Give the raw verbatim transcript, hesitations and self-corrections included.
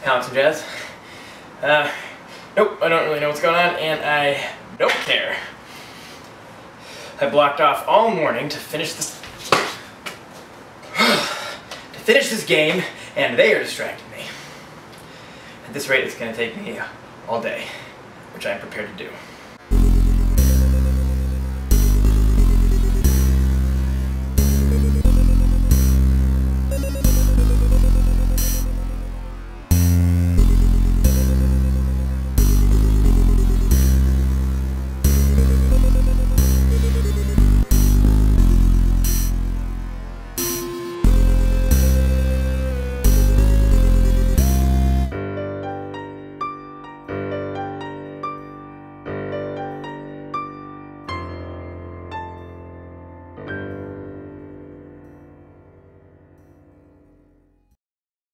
Alex and Jazz. Uh, nope, I don't really know what's going on, and I don't care. I blocked off all morning to finish this to finish this game, and they are distracting me. At this rate, it's going to take me all day, which I am prepared to do.